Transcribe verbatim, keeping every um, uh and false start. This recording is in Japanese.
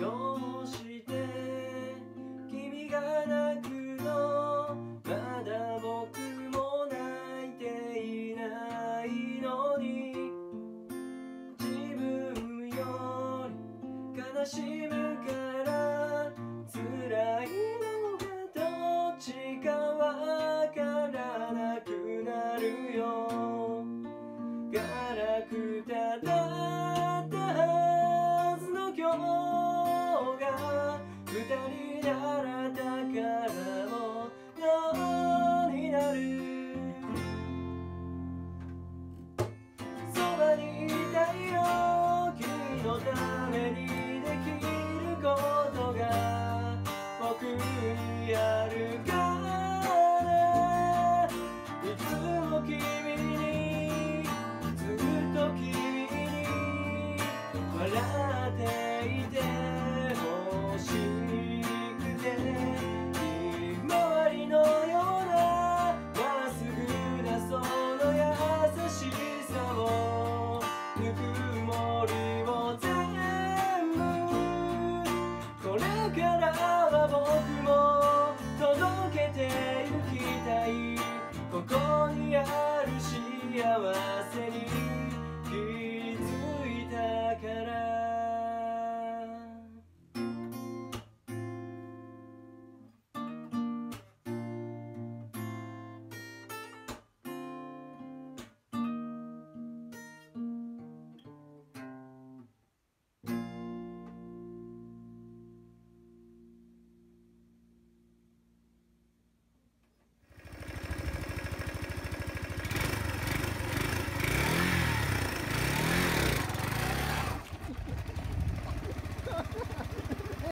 どうして君が泣くの、まだ僕も泣いていないのに、自分より悲しむから辛いのがどっちかわからなくなるよ。ガラクタだったはずの今日が二人